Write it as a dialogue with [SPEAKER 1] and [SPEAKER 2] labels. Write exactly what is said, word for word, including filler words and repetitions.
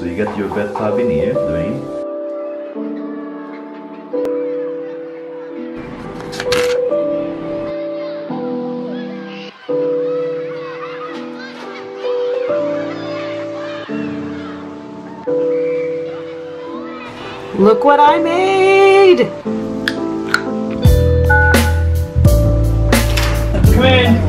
[SPEAKER 1] So you get your wet tabby near, Dwayne.
[SPEAKER 2] Look what I made!
[SPEAKER 3] Come in.